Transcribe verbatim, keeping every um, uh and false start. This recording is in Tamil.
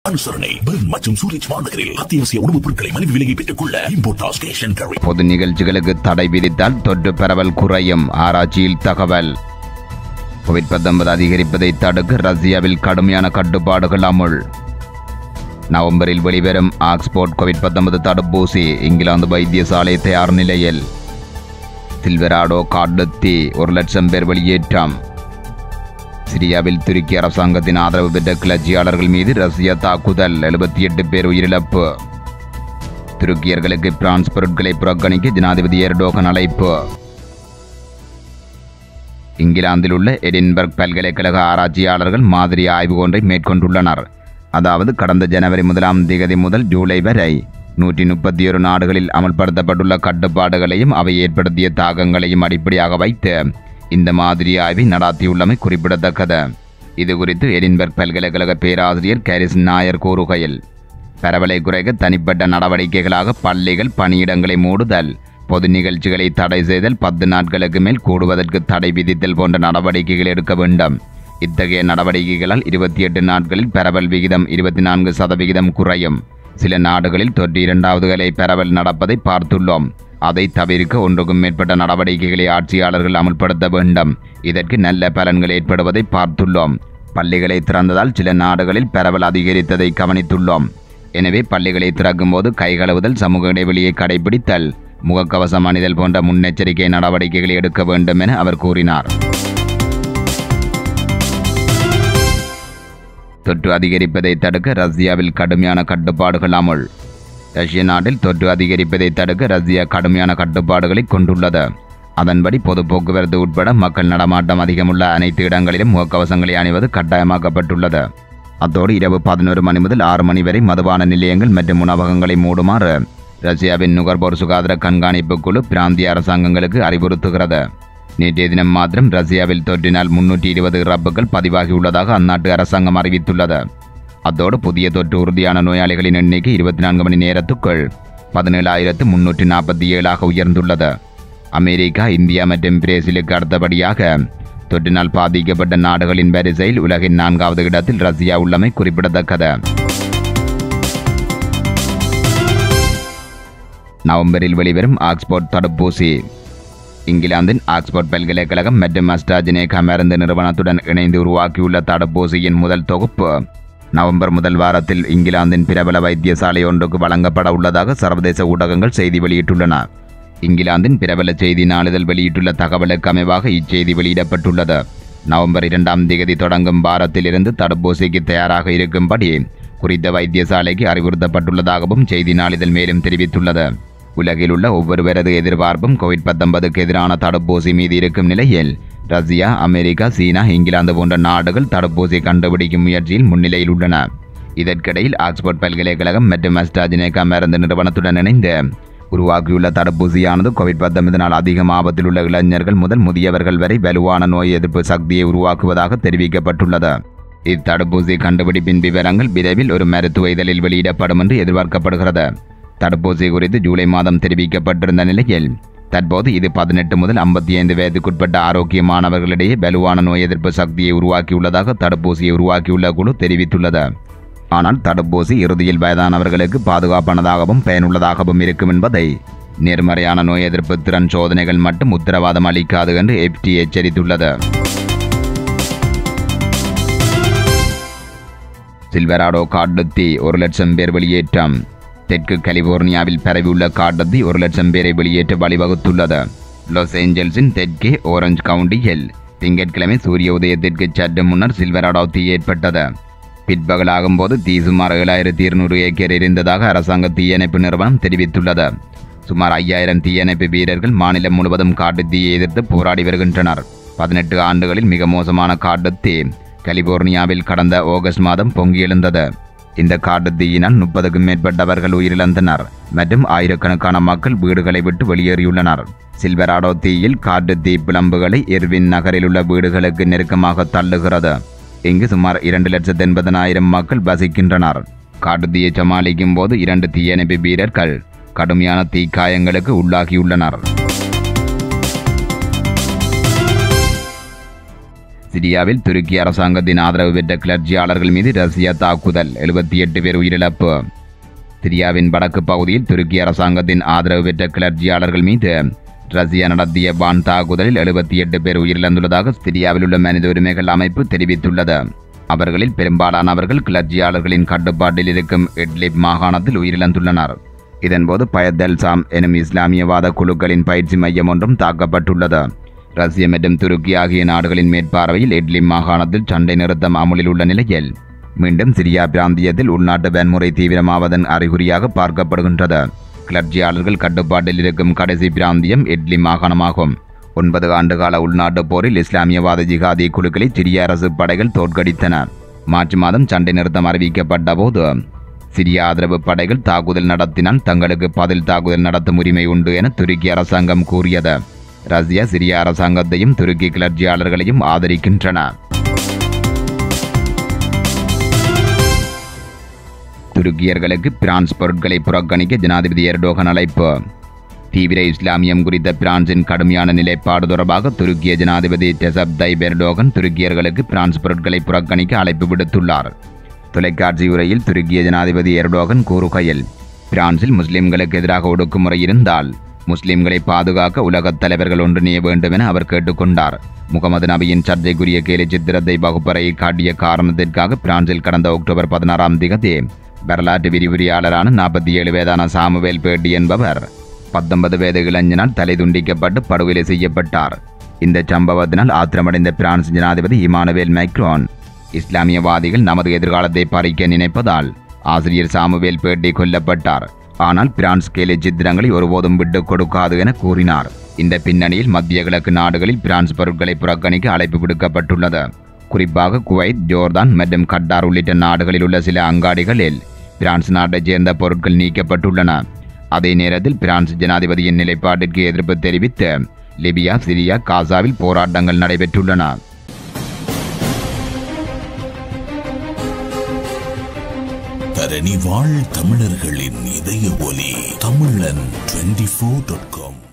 அனுசரணை பெர்ன் மற்றும் சூரிச் மாநகரில் அத்தியாவசிய உணவுப் பொருட்களை மலிவு விலையை பெற்றுக் கொள்ள இம்போர்ட்டாஸ் கேஷ் அண்ட் கேரி. பொது நிகழ்ச்சிகளுக்கு தடை விதித்தால் தொற்று பரவல் குறையும். ஆராய்ச்சியில் தகவல். கோவிட் பத்தொன்பது அதிகரிப்பதை தடுக்க ரஷ்யாவில் கடுமையான கட்டுப்பாடுகள் அமுல். நவம்பரில் வெளிவரும் ஆக்ஸ்போர்ட் கோவிட் பத்தொன்பது தடுப்பூசி இங்கிலாந்து வைத்தியசாலை தயார் நிலையில். சில்வராடோ காட்டுத்தீ ஒரு லட்சம் பேர் வெளியேற்றம். சிரியாவில் துருக்கி அரசாங்கத்தின் ஆதரவு பெற்ற கிளர்ச்சியாளர்கள் மீது ரஷ்யா தாக்குதல். எழுபத்தி எட்டு பேர் உயிரிழப்பு. துருக்கியர்களுக்கு பிரான்ஸ் பொருட்களை புறக்கணிக்க ஜனாதிபதி எர்டோகன் அழைப்பு. இங்கிலாந்தில் உள்ள எடின்பர்க் பல்கலைக்கழக ஆராய்ச்சியாளர்கள் மாதிரி ஆய்வு ஒன்றை மேற்கொண்டுள்ளனர். அதாவது கடந்த ஜனவரி முதலாம் தேதி முதல் ஜூலை வரை நூற்றி முப்பத்தி ஒரு நாடுகளில் அமல்படுத்தப்பட்டுள்ள கட்டுப்பாடுகளையும் அவை ஏற்படுத்திய தாக்கங்களையும் அடிப்படையாக வைத்து இந்த மாதிரி ஆய்வை நடாத்தியுள்ளமை குறிப்பிடத்தக்கது. இதுகுறித்து எடின்பர்க் பல்கலைக்கழக பேராசிரியர் கேரிஸ் நாயர் கூறுகையில், பரவலை குறைக்க தனிப்பட்ட நடவடிக்கைகளாக பள்ளிகள் பணியிடங்களை மூடுதல், பொது நிகழ்ச்சிகளை தடை செய்தல், பத்து நாட்களுக்கு மேல் கூடுவதற்கு தடை விதித்தல் போன்ற நடவடிக்கைகள் எடுக்க வேண்டும். இத்தகைய நடவடிக்கைகளால் இருபத்தி எட்டு நாட்களில் பரவல் விகிதம் இருபத்தி நான்கு சதவிகிதம் குறையும். சில நாடுகளில் தொற்று இரண்டாவது அலை பரவல் நடப்பதை பார்த்துள்ளோம். அதை தவிர்க்க ஒன்றுக்கும் மேற்பட்ட நடவடிக்கைகளை ஆட்சியாளர்கள் அமல்படுத்த வேண்டும். இதற்கு நல்ல பலன்கள் ஏற்படுவதை பார்த்துள்ளோம். பள்ளிகளை திறந்ததால் சில நாடுகளில் பரவல் அதிகரித்ததை கவனித்துள்ளோம். எனவே பள்ளிகளை திறக்கும் போது கை கழுவுதல், சமூக இடைவெளியை கடைபிடித்தல், முகக்கவசம் அணிதல் போன்ற முன்னெச்சரிக்கை நடவடிக்கைகளை எடுக்க வேண்டும் என அவர் கூறினார். தொற்று அதிகரிப்பதை தடுக்க ரஷ்யாவில் கடுமையான கட்டுப்பாடுகள் அமுல். ரஷ்ய நாட்டில் தொற்று அதிகரிப்பதை தடுக்க ரஷ்யா கடுமையான கட்டுப்பாடுகளை கொண்டுள்ளது. அதன்படி பொது போக்குவரத்து உட்பட மக்கள் நடமாட்டம் அதிகமுள்ள அனைத்து இடங்களிலும் முகக்கவசங்களை அணிவது கட்டாயமாக்கப்பட்டுள்ளது. அத்தோடு இரவு பதினோரு மணி முதல் ஆறு மணி வரை மதுபான நிலையங்கள் மற்றும் உணவகங்களை மூடுமாறு ரஷ்யாவின் நுகர்வோர் சுகாதார கண்காணிப்பு குழு பிராந்திய அரசாங்கங்களுக்கு அறிவுறுத்துகிறது. நேற்றைய தினம் மாத்திரம் ரஷ்யாவில் தொற்றினால் முன்னூற்றி இருபது இறப்புகள் பதிவாகியுள்ளதாக அந்நாட்டு அரசாங்கம் அறிவித்துள்ளது. அத்தோடு புதிய தொற்று உறுதியான நோயாளிகளின் எண்ணிக்கை இருபத்தி நான்கு மணி நேரத்துக்குள் பதினேழாயிரத்து முன்னூற்றி நாற்பத்தி ஏழாக உயர்ந்துள்ளது. அமெரிக்கா, இந்தியா மற்றும் பிரேசிலுக்கு அடுத்தபடியாக தொற்றினால் பாதிக்கப்பட்ட நாடுகளின் வரிசையில் உலகின் நான்காவது இடத்தில் ரஷ்யா உள்ளமை குறிப்பிடத்தக்கது. நவம்பரில் வெளிவரும் ஆக்ஸ்போர்ட் தடுப்பூசி. இங்கிலாந்தின் ஆக்ஸ்போர்ட் பல்கலைக்கழகம் மற்றும் அஸ்ட்ராஜெனேகா மருந்து நிறுவனத்துடன் இணைந்து உருவாக்கியுள்ள தடுப்பூசியின் முதல் தொகுப்பு நவம்பர் முதல் வாரத்தில் இங்கிலாந்தின் பிரபல வைத்தியசாலை ஒன்றுக்கு வழங்கப்பட உள்ளதாக சர்வதேச ஊடகங்கள் செய்தி வெளியிட்டுள்ளன. இங்கிலாந்தின் பிரபல செய்தி நாளிதழ் வெளியிட்டுள்ள தகவலுக்கு அமைவாக இச்செய்தி வெளியிடப்பட்டுள்ளது. நவம்பர் இரண்டாம் தேதி தொடங்கும் வாரத்திலிருந்து தடுப்பூசிக்கு தயாராக இருக்கும்படி குறித்த வைத்தியசாலைக்கு அறிவுறுத்தப்பட்டுள்ளதாகவும் செய்தி நாளிதழ் மேலும் தெரிவித்துள்ளது. உலகில் உள்ள ஒவ்வொருவரது எதிர்பார்ப்பும் கோவிட் பத்தொன்பதுக்கு எதிரான தடுப்பூசி மீது இருக்கும் நிலையில் ரஷ்யா, அமெரிக்கா, சீனா, இங்கிலாந்து போன்ற நாடுகள் தடுப்பூசி கண்டுபிடிக்கும் முயற்சியில் முன்னிலையில் உள்ளன. இதற்கிடையில் ஆக்ஸ்போர்ட் பல்கலைக்கழகம் மற்றும் அஸ்ட்ராஜெனேகா மருந்து நிறுவனத்துடன் இணைந்து உருவாக்கியுள்ள தடுப்பூசியானது கோவிட் பத்தொன்பதினால் அதிகம் ஆபத்தில் உள்ள இளைஞர்கள் முதல் முதியவர்கள் வரை வலுவான நோய் எதிர்ப்பு சக்தியை உருவாக்குவதாக தெரிவிக்கப்பட்டுள்ளது. இத்தடுப்பூசி கண்டுபிடிப்பின் விவரங்கள் விரைவில் ஒரு மருத்துவ இதழில் வெளியிடப்படும் என்று எதிர்பார்க்கப்படுகிறது. தடுப்பூசி குறித்து ஜூலை மாதம் தெரிவிக்கப்பட்டிருந்த நிலையில் தற்போது இது பதினெட்டு முதல் ஐம்பத்தி ஐந்து வயதுக்குட்பட்ட ஆரோக்கியமானவர்களிடையே வலுவான நோய் எதிர்ப்பு சக்தியை உருவாக்கியுள்ளதாக தடுப்பூசியை உருவாக்கியுள்ள குழு தெரிவித்துள்ளது. ஆனால் தடுப்பூசி இறுதியில் வயதானவர்களுக்கு பாதுகாப்பானதாகவும் பயனுள்ளதாகவும் இருக்கும் என்பதை நேர்மறையான நோய் எதிர்ப்பு திறன் சோதனைகள் மட்டும் உத்தரவாதம் அளிக்காது என்று எஃப்டிஏ எச்சரித்துள்ளது. சில்வராடோ காட்டுத்தீ ஒரு லட்சம் பேர் வெளியேற்றம். தெற்கு கலிபோர்னியாவில் பரவியுள்ள காட்டுத்தீ ஒரு லட்சம் பேரை வெளியேற்ற வழிவகுத்துள்ளது. லாஸ் ஏஞ்சல்ஸின் தெற்கே ஓரஞ்ச் கவுண்டியில் திங்கட்கிழமை சூரிய உதயத்திற்கு சற்று முன்னர் சில்வராடோ தீ ஏற்பட்டது. பிற்பகலாகும் போது தீ சுமார் ஏழாயிரத்தி இருநூறு ஏக்கர் எரிந்ததாக அரசாங்க தீயணைப்பு நிறுவனம் தெரிவித்துள்ளது. சுமார் ஐயாயிரம் தீயணைப்பு வீரர்கள் மாநிலம் முழுவதும் காட்டுத்தீயை எதிர்த்து போராடி வருகின்றனர். பதினெட்டு ஆண்டுகளில் மிக மோசமான காட்டுத்தீ கலிபோர்னியாவில் கடந்த ஆகஸ்ட் மாதம் பொங்கி எழுந்தது. இந்த காட்டுத்தீயினால் முப்பதுக்கும் மேற்பட்டவர்கள் உயிரிழந்தனர் மற்றும் ஆயிரக்கணக்கான மக்கள் வீடுகளை விட்டு வெளியேறியுள்ளனர். சில்வராடோ தீயில் காட்டுத்தீ பிளம்புகளை எர்வின் நகரில் உள்ள வீடுகளுக்கு நெருக்கமாக தள்ளுகிறது. இங்கு சுமார் இரண்டு லட்சத்து எண்பதனாயிரம் மக்கள் வசிக்கின்றனர். காட்டுத்தீயை சமாளிக்கும் போது இரண்டு தீயணைப்பு வீரர்கள் கடுமையான தீக்காயங்களுக்கு உள்ளாகியுள்ளனர். சிரியாவில் துருக்கி அரசாங்கத்தின் ஆதரவு பெற்ற கிளர்ச்சியாளர்கள் மீது ரஷ்யா தாக்குதல், எழுபத்தி எட்டு பேர் உயிரிழப்பு. சிரியாவின் வடக்கு பகுதியில் துருக்கி அரசாங்கத்தின் ஆதரவு பெற்ற கிளர்ச்சியாளர்கள் மீது ரஷ்யா நடத்திய வான் தாக்குதலில் எழுபத்தி எட்டு பேர் உயிரிழந்துள்ளதாக சிரியாவில் உள்ள மனித உரிமைகள் அமைப்பு தெரிவித்துள்ளது. அவர்களில் பெரும்பாலானவர்கள் கிளர்ச்சியாளர்களின் கட்டுப்பாட்டில் இருக்கும் இட்லிப் மாகாணத்தில் உயிரிழந்துள்ளனர். இதன்போது பயத் சாம் எனும் இஸ்லாமியவாத குழுக்களின் பயிற்சி மையம் ஒன்றும் தாக்கப்பட்டுள்ளது. ரஷ்ய மற்றும் துருக்கி ஆகிய நாடுகளின் மேற்பார்வையில் இட்லிப் மாகாணத்தில் சண்டை நிறுத்தம் அமலில் உள்ள நிலையில் மீண்டும் சிரியா பிராந்தியத்தில் உள்நாட்டு வன்முறை தீவிரமாவதன் அறிகுறியாக பார்க்கப்படுகின்றது. கிளர்ச்சியாளர்கள் கட்டுப்பாட்டில் இருக்கும் கடைசி பிராந்தியம் இட்லி மாகாணமாகும். ஒன்பது ஆண்டுகால உள்நாட்டு போரில் இஸ்லாமியவாத ஜிகாதி குழுக்களை சிரிய அரசு படைகள் தோற்கடித்தன. மார்ச் மாதம் சண்டை நிறுத்தம் அறிவிக்கப்பட்ட போது சிரிய ஆதரவு படைகள் தாக்குதல் நடத்தினால் தங்களுக்கு பதில் தாக்குதல் நடத்தும் உரிமை உண்டு என துருக்கி அரசாங்கம் கூறியது. ரஷ்யா சிரிய அரசாங்கத்தையும் துருக்கி கிளர்ச்சியாளர்களையும் ஆதரிக்கின்றன. துருக்கியர்களுக்கு பிரான்ஸ் பொருட்களை புறக்கணிக்க ஜனாதிபதி எர்டோகன் அழைப்பு. தீவிர இஸ்லாமியம் குறித்த பிரான்சின் கடுமையான நிலைப்பாடு தொடர்பாக துருக்கிய ஜனாதிபதி ரெசப் தைப் எர்டோகன் துருக்கியர்களுக்கு பிரான்ஸ் பொருட்களை புறக்கணிக்க அழைப்பு விடுத்துள்ளார். தொலைக்காட்சி உரையில் துருக்கிய ஜனாதிபதி எர்டோகன் கூறுகையில், பிரான்சில் முஸ்லிம்களுக்கு எதிராக ஒடுக்குமுறை இருந்தால் முஸ்லிம்களை பாதுகாக்க உலகத் தலைவர்கள் ஒன்றிணைய வேண்டும் என அவர் கேட்டுக்கொண்டார். முகமது நபியின் சர்ச்சைக்குரிய கேலி சித்திரத்தை வகுப்பறையை காட்டிய காரணத்திற்காக பிரான்சில் கடந்த அக்டோபர் பதினாறாம் திகதி வரலாற்று விரிவுரையாளரான நாற்பத்தி ஏழு வயதான சாமுவேல் பேட்டி என்பவர் பத்தொன்பது வயது இளைஞனால் தலை துண்டிக்கப்பட்டு படுகொலை செய்யப்பட்டார். இந்த சம்பவத்தினால் ஆத்திரமடைந்த பிரான்ஸ் ஜனாதிபதி இமானுவேல் மேக்ரோன், இஸ்லாமியவாதிகள் நமது எதிர்காலத்தை பறிக்க நினைப்பதால் ஆசிரியர் சாமுவேல் பேட்டி கொல்லப்பட்டார். ஆனால் பிரான்ஸ் கேலி சித்திரங்களை ஒருபோதும் விட்டுக் கொடுக்காது என கூறினார். இந்த பின்னணியில் மத்திய கிழக்கு நாடுகளில் பிரான்ஸ் பொருட்களை புறக்கணிக்க அழைப்பு விடுக்கப்பட்டுள்ளது. குறிப்பாக குவைத், ஜோர்தான் மற்றும் கட்டார் உள்ளிட்ட நாடுகளில் உள்ள சில அங்காடிகளில் பிரான்ஸ் நாட்டைச் சேர்ந்த பொருட்கள் நீக்கப்பட்டுள்ளன. அதே நேரத்தில் பிரான்ஸ் ஜனாதிபதியின் நிலைப்பாட்டிற்கு எதிர்ப்பு தெரிவித்து லிபியா, சிரியா, காசாவில் போராட்டங்கள் நடைபெற்றுள்ளன. தரணி வாழ் தமிழர்களின் இதய ஒலி தமிழன் டுவெண்டி ஃபோர் டாட் காம்